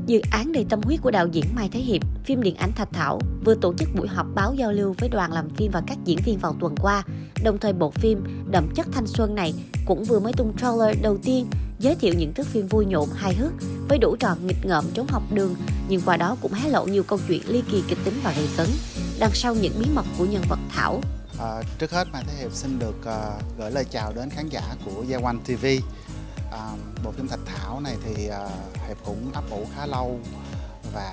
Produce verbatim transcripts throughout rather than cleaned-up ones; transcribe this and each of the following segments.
Dự án đầy tâm huyết của đạo diễn Mai Thế Hiệp, phim điện ảnh Thạch Thảo vừa tổ chức buổi họp báo giao lưu với đoàn làm phim và các diễn viên vào tuần qua. Đồng thời bộ phim đậm chất thanh xuân này cũng vừa mới tung trailer đầu tiên giới thiệu những thước phim vui nhộn hài hước với đủ trò nghịch ngợm trốn học đường, nhưng qua đó cũng hé lộ nhiều câu chuyện ly kỳ kịch tính và gây cấn đằng sau những bí mật của nhân vật Thảo. À, trước hết Mai Thế Hiệp xin được uh, gửi lời chào đến khán giả của Gia One ti vi. À, bộ phim Thạch Thảo này thì uh, Hiệp cũng ấp ủ khá lâu và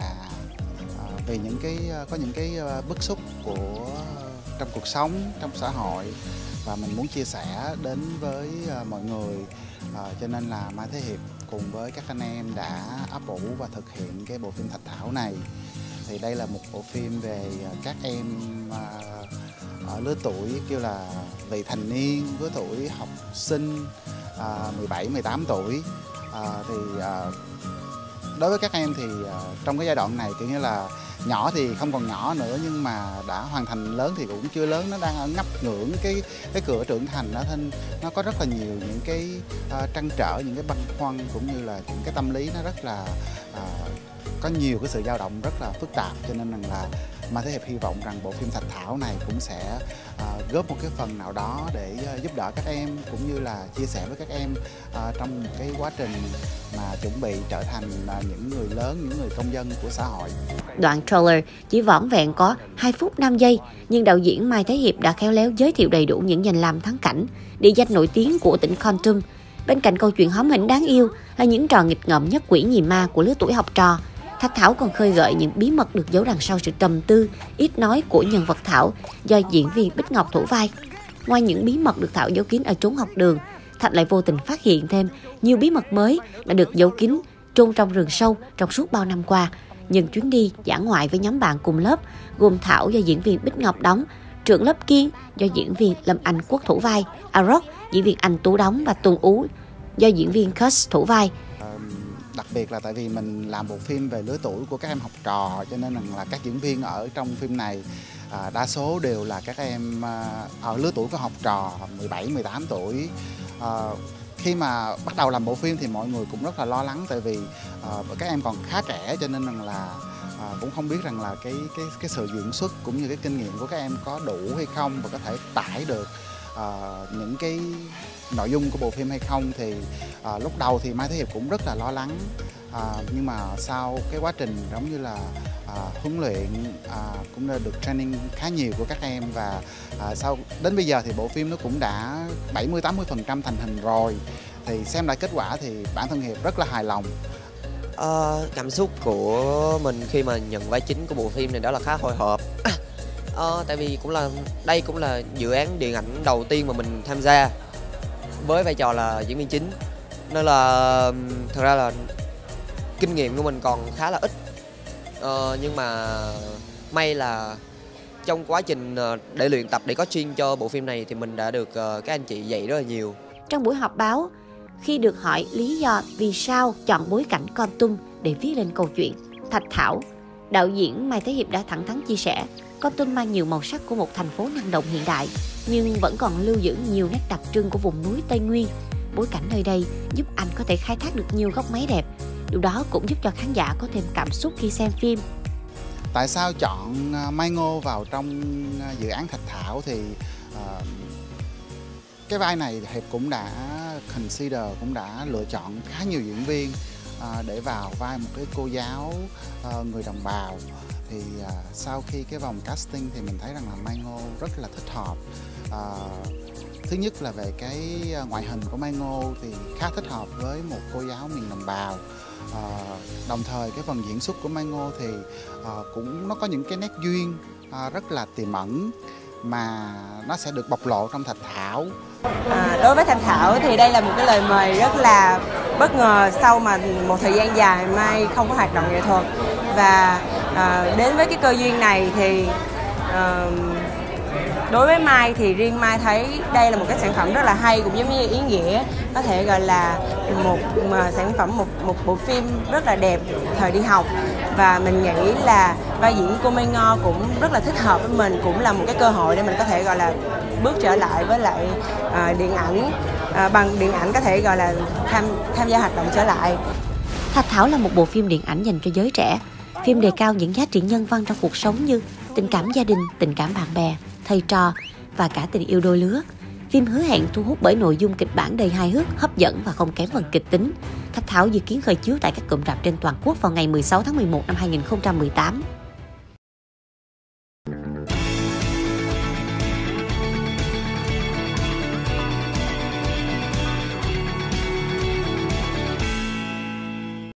uh, vì những cái uh, có những cái uh, bức xúc của trong cuộc sống, trong xã hội và mình muốn chia sẻ đến với uh, mọi người, uh, cho nên là Mai Thế Hiệp cùng với các anh em đã ấp ủ và thực hiện cái bộ phim Thạch Thảo này. Thì đây là một bộ phim về các em uh, ở lứa tuổi kêu là vị thành niên, lứa tuổi học sinh, uh, mười bảy mười tám tuổi. Uh, thì uh, đối với các em thì uh, trong cái giai đoạn này kiểu như là nhỏ thì không còn nhỏ nữa, nhưng mà đã hoàn thành lớn thì cũng chưa lớn, nó đang ở ngấp ngưỡng cái cái cửa trưởng thành đó, nên nó có rất là nhiều những cái uh, trăn trở, những cái băn khoăn cũng như là những cái tâm lý nó rất là uh, có nhiều cái sự dao động rất là phức tạp, cho nên rằng là Mai Thế Hiệp hy vọng rằng bộ phim Thạch Thảo này cũng sẽ uh, góp một cái phần nào đó để uh, giúp đỡ các em cũng như là chia sẻ với các em uh, trong một cái quá trình mà chuẩn bị trở thành uh, những người lớn, những người công dân của xã hội. Đoạn trailer chỉ vỏn vẹn có hai phút năm giây, nhưng đạo diễn Mai Thế Hiệp đã khéo léo giới thiệu đầy đủ những danh lam thắng cảnh, địa danh nổi tiếng của tỉnh Kon Tum. Bên cạnh câu chuyện hóm hỉnh đáng yêu là những trò nghịch ngợm nhất quỷ nhì ma của lứa tuổi học trò. Thạch Thảo còn khơi gợi những bí mật được giấu đằng sau sự trầm tư, ít nói của nhân vật Thảo do diễn viên Bích Ngọc thủ vai. Ngoài những bí mật được Thảo giấu kín ở chốn học đường, Thạch lại vô tình phát hiện thêm nhiều bí mật mới đã được giấu kín chôn trong rừng sâu trong suốt bao năm qua. Nhân chuyến đi dã ngoại với nhóm bạn cùng lớp gồm Thảo do diễn viên Bích Ngọc đóng, trưởng lớp Kiên do diễn viên Lâm Anh Quốc thủ vai, Aroc diễn viên Anh Tú đóng và Tuần Ú do diễn viên Kuss thủ vai. Đặc biệt là tại vì mình làm bộ phim về lứa tuổi của các em học trò, cho nên là các diễn viên ở trong phim này à, đa số đều là các em à, ở lứa tuổi của học trò mười bảy mười tám tuổi. À, khi mà bắt đầu làm bộ phim thì mọi người cũng rất là lo lắng, tại vì à, các em còn khá trẻ, cho nên rằng là à, cũng không biết rằng là cái cái cái sự diễn xuất cũng như cái kinh nghiệm của các em có đủ hay không và có thể tải được Uh, những cái nội dung của bộ phim hay không. Thì uh, lúc đầu thì Mai Thế Hiệp cũng rất là lo lắng, uh, nhưng mà sau cái quá trình giống như là uh, huấn luyện uh, cũng được training khá nhiều của các em, và uh, sau đến bây giờ thì bộ phim nó cũng đã bảy mươi tám mươi phần trăm thành hình rồi. Thì xem lại kết quả thì bản thân Hiệp rất là hài lòng. Uh, cảm xúc của mình khi mà nhận vai chính của bộ phim này đó là khá hồi hộp. Ờ, tại vì cũng là đây cũng là dự án điện ảnh đầu tiên mà mình tham gia với vai trò là diễn viên chính, nên là thật ra là kinh nghiệm của mình còn khá là ít, ờ, nhưng mà may là trong quá trình để luyện tập để có chuyên cho bộ phim này thì mình đã được các anh chị dạy rất là nhiều. Trong buổi họp báo, khi được hỏi lý do vì sao chọn bối cảnh Kon Tum để viết lên câu chuyện Thạch Thảo, đạo diễn Mai Thế Hiệp đã thẳng thắn chia sẻ Kon Tum mang nhiều màu sắc của một thành phố năng động hiện đại, nhưng vẫn còn lưu giữ nhiều nét đặc trưng của vùng núi Tây Nguyên. Bối cảnh nơi đây giúp anh có thể khai thác được nhiều góc máy đẹp. Điều đó cũng giúp cho khán giả có thêm cảm xúc khi xem phim. Tại sao chọn Mai Ngô vào trong dự án Thạch Thảo thì uh, cái vai này Hiệp cũng đã consider, cũng đã lựa chọn khá nhiều diễn viên uh, để vào vai một cái cô giáo uh, người đồng bào. Thì uh, sau khi cái vòng casting thì mình thấy rằng là Mai Ngô rất là thích hợp. Uh, thứ nhất là về cái ngoại hình của Mai Ngô thì khá thích hợp với một cô giáo miền đồng bào. Uh, đồng thời cái phần diễn xuất của Mai Ngô thì uh, cũng nó có những cái nét duyên uh, rất là tiềm ẩn mà nó sẽ được bộc lộ trong Thạch Thảo. À, đối với Thạch Thảo thì đây là một cái lời mời rất là bất ngờ sau mà một thời gian dài Mai không có hoạt động nghệ thuật, và à, đến với cái cơ duyên này thì à, đối với Mai thì riêng Mai thấy đây là một cái sản phẩm rất là hay, cũng giống như ý nghĩa, có thể gọi là một mà sản phẩm, một một bộ phim rất là đẹp thời đi học, và mình nghĩ là vai diễn của Mai Ngô cũng rất là thích hợp với mình, cũng là một cái cơ hội để mình có thể gọi là bước trở lại với lại à, điện ảnh, à, bằng điện ảnh có thể gọi là tham tham gia hoạt động trở lại. Thạch Thảo là một bộ phim điện ảnh dành cho giới trẻ. Phim đề cao những giá trị nhân văn trong cuộc sống như tình cảm gia đình, tình cảm bạn bè, thầy trò và cả tình yêu đôi lứa. Phim hứa hẹn thu hút bởi nội dung kịch bản đầy hài hước, hấp dẫn và không kém phần kịch tính. Thạch Thảo dự kiến khởi chiếu tại các cụm rạp trên toàn quốc vào ngày mười sáu tháng mười một năm hai nghìn không trăm mười tám.